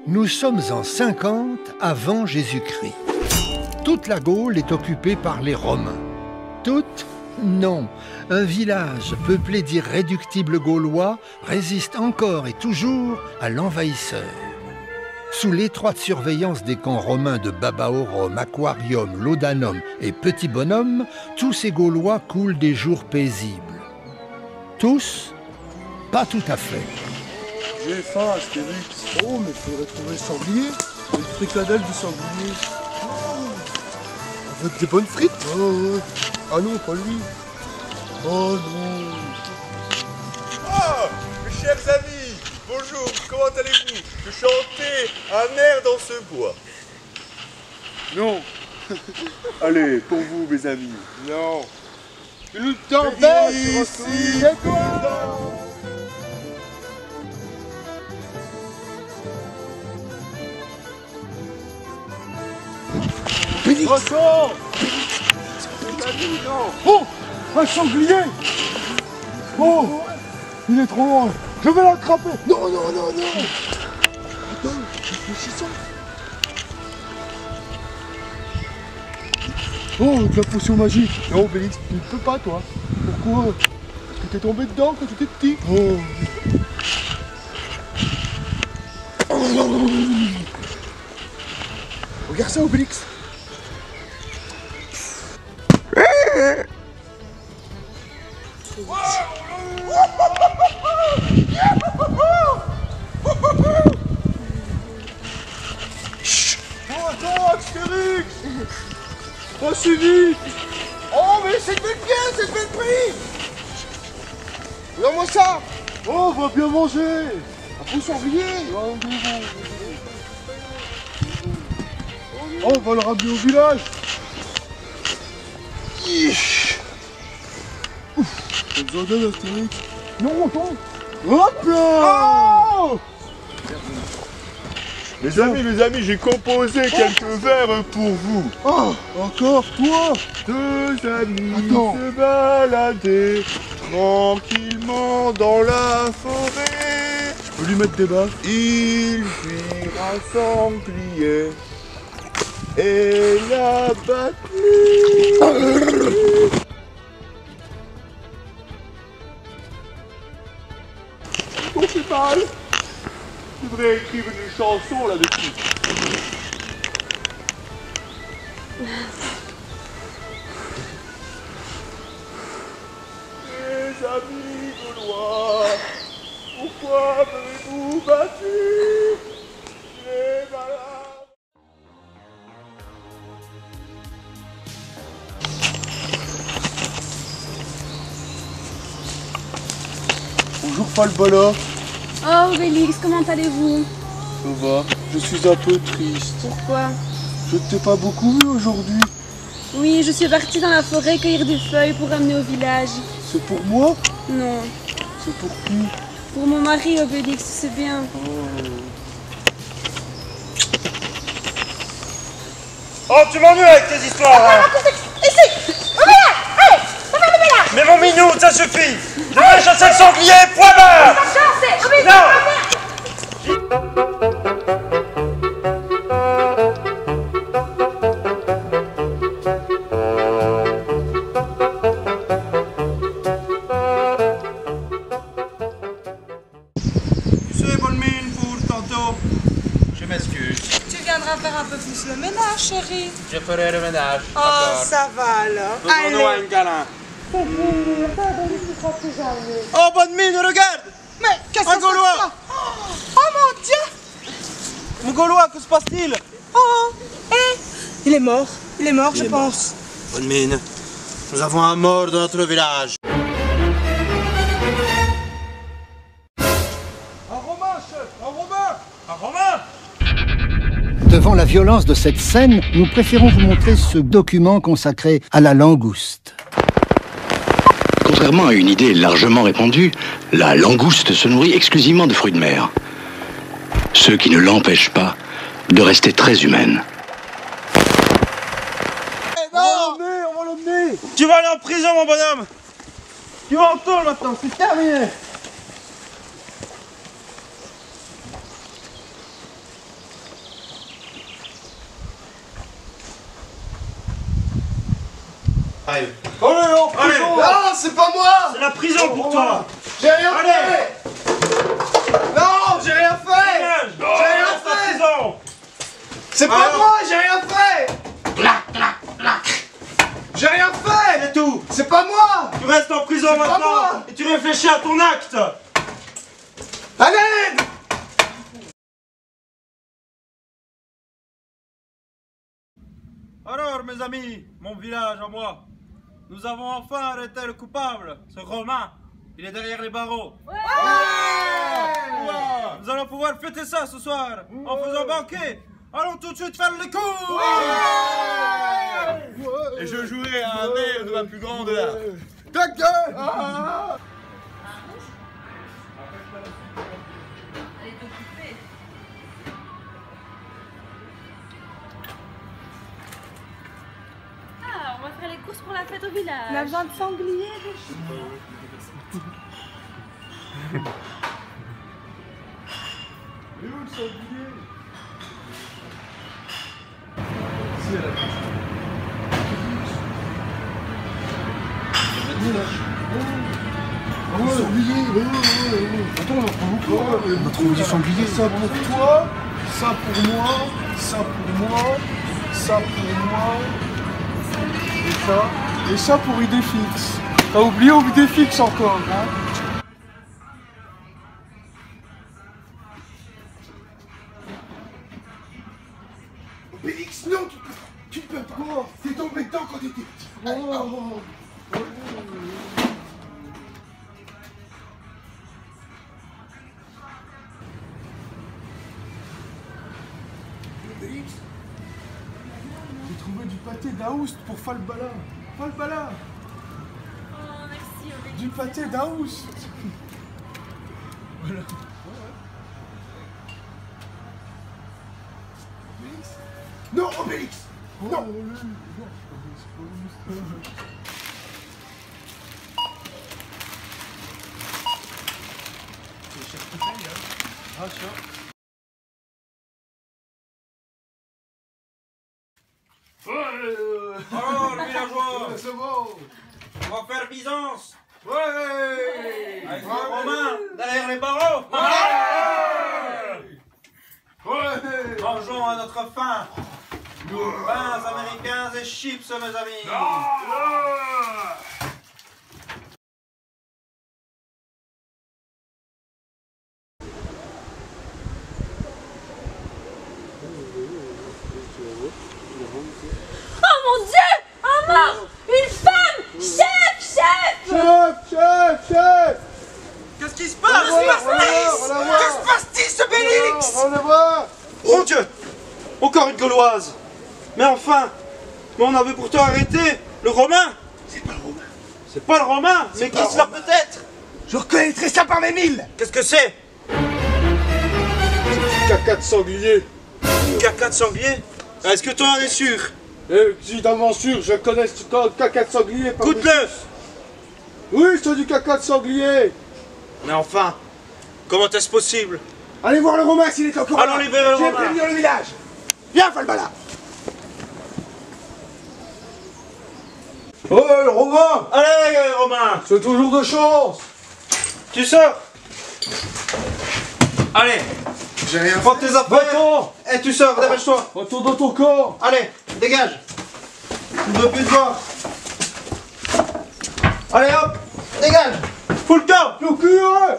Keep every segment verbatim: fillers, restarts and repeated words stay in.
Nous sommes en cinquante avant Jésus-Christ. Toute la Gaule est occupée par les Romains. Toute? Non. Un village peuplé d'irréductibles Gaulois résiste encore et toujours à l'envahisseur. Sous l'étroite surveillance des camps romains de Babaorum, Aquarium, Laudanum et Petit Bonhomme, tous ces Gaulois coulent des jours paisibles. Tous? Pas tout à fait. J'ai faim, Astérix. Oh, mais il faudrait trouver le sanglier. Une fricadelle du sanglier. Oh, avec des bonnes frites. Oh, ouais. Ah non, pas lui. Oh non. Oh, mes chers amis, bonjour, comment allez-vous? Je chantais un air dans ce bois. Non. Allez, pour vous, mes amis. Non. Une tempête ici. C'est quoi? Félix! Ressort! Oh! Un sanglier! Oh! Il est trop loin! Je vais l'attraper! Non, non, non, non! Attends, réfléchissons! Oh, de la potion magique! Non, Félix, tu ne peux pas, toi! Pourquoi? Parce que t'es tombé dedans quand tu étais petit! Oh! Regarde ça, Obélix! Chut! Oh, attends, Astérix! Pas si vite! Oh, mais c'est de belle pièce, c'est de belle prix! Regarde-moi ça! Oh, on va bien manger! Un peu sanglier! Oh, on va le ramener au village! T'as besoin d'aide, Astérix? Non, attends! Hop là! Oh! Mes amis, mes amis, j'ai composé quelques vers pour vous. Oh, encore toi? Deux amis Attends. se baladaient tranquillement dans la forêt. Je peux lui mettre des baffes? Ils virent un sanglier et l'a battu. On fait mal. Je devrais écrire une chanson là-dessus. Mes amis gaulois, pourquoi m'avez-vous battu? J'ai malade. Bonjour, Falbala. Oh Obélix, comment allez-vous? Ça va, je suis un peu triste. Pourquoi? Je ne t'ai pas beaucoup vu aujourd'hui. Oui, je suis partie dans la forêt cueillir des feuilles pour ramener au village. C'est pour moi? Non, C'est pour qui? pour mon mari Obélix, tu sais bien. Oh, tu m'ennuies avec tes histoires, hein. Ici! Ouvre-la! Allez! Ça va, ouvre-la! Mais mon minou, ça suffit. Je vais chasser le sanglier, point barre. Chance! Ouvre-la! Non. C'est bonne mine pour tantôt. Je m'excuse. Tu viendras faire un peu plus le ménage, chérie. Je ferai le ménage. Oh, ça va alors. Donnons-nous un câlin. Oh, bonne mine, regarde! Mais qu'est-ce que Un c'est que Gaulois. ça? Oh mon Dieu! Mon Gaulois, que se passe-t-il? Oh! Eh! Il est mort. Il est mort, je pense. Bonne mine, nous avons un mort dans notre village. Un Romain, chef! Un Romain! Un Romain. Devant la violence de cette scène, nous préférons vous montrer ce document consacré à la langouste. Contrairement à une idée largement répandue, la langouste se nourrit exclusivement de fruits de mer. Ce qui ne l'empêche pas de rester très humaine. On va l'emmener, on va l'emmener! Tu vas aller en prison, mon bonhomme. Tu vas en tôle maintenant, c'est terminé. Allez. Allez, en Allez. prison. Non, c'est pas moi. C'est la prison pour toi. J'ai rien Allez. fait. Non, j'ai rien fait. Dégage. J'ai rien Reste en fait. prison. C'est pas Alors. moi, j'ai rien fait. J'ai rien fait. C'est tout. C'est pas moi. Tu restes en prison C'est pas maintenant. moi. Et tu réfléchis à ton acte. À l'aide. Alors, mes amis, mon village à moi, nous avons enfin arrêté le coupable, ce Romain. Il est derrière les barreaux. Ouais. Ouais. Nous allons pouvoir fêter ça ce soir en faisant banquet. Allons tout de suite faire les coups. Ouais. Et je jouerai à un air de ma plus grande art. Ta gueule. Ah. Ah, on va faire les courses pour la fête au village. On a besoin de sangliers. Et où le sanglier? Ah ouais, sanglier. Ouais, ouais, ouais. Attends, on va prendre quoi? On va trouver du sanglier. Ça pour toi, ça pour moi, ça pour moi, ça pour moi, et ça, et ça pour Idéfix. T'as oublié Idéfix encore, hein? Félix, non, tu peux, tu peux pas. Quoi? T'es tombé dedans quand t'étais petit. Oh. Félix, J'ai trouvé du pâté d'Aoust pour Falbala. Falbala. Oh, merci, Obélix. Du pâté d'Aoust. Voilà. Félix. Non, Obélix. Oh, Non. oui, non, c'est pas juste. Ah, tiens. Alors, le villageois, C'est bon. on va faire Byzance. Ouais. Avec le Romain derrière les barreaux. Ouais. Mangeons à notre faim. Pains américains et chips, mes amis. Oh mon Dieu! Un mort! Une femme! Chef! Chef! Chef, chef, chef. Qu'est-ce qui se passe? On va voir, on va voir. Que se passe-t-il, ce Félix? On va voir. Mon Dieu! Encore une Gauloise! Mais enfin! Mais on avait pourtant arrêté le Romain! C'est pas le Romain. C'est pas le Romain! Mais pas qui le cela Romain. peut être? Je reconnaîtrais ça par mes mille. Qu'est-ce que c'est? Caca de sanglier. Du caca de sanglier? Est-ce que toi en es sûr? Évidemment sûr, je connais ce caca de sanglier. par mes- Goûte-le! Oui, c'est du caca de sanglier. Mais enfin! Comment est-ce possible? Allez voir le Romain s'il est encore Allons là. libérer le Je vais Romain. prévenir le village. Viens, Falbala. Oh, le Romain. Allez, Romain! C'est toujours de chance. Tu sors! Allez! J'ai rien Prends tes affaires! Va-t'en. Et tu sors, dépêche-toi! Retourne dans ton corps. Allez, dégage! Tu ne veux plus te voir! Allez hop! Dégage! Fous le camp! Le cul, ouais.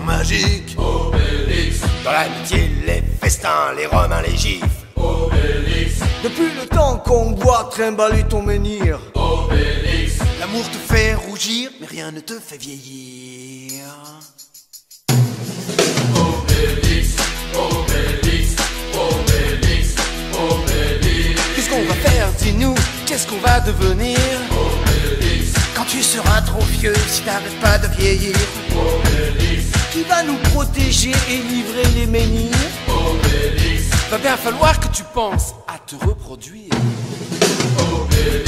magique. Obélix. Dans l'amitié, les festins, les romains, les gifles. Obélix. Depuis le temps qu'on boit, trimballer ton menhir. Obélix. L'amour te fait rougir, mais rien ne te fait vieillir. Obélix, Obélix, Obélix, Obélix. Qu'est-ce qu'on va faire, dis-nous? Qu'est-ce qu'on va devenir? Obélix. Quand tu seras trop vieux, si t'arrêtes pas de vieillir. Obélix. Qui va nous protéger et livrer les menhirs? Obélix. Va bien falloir que tu penses à te reproduire. Obélix.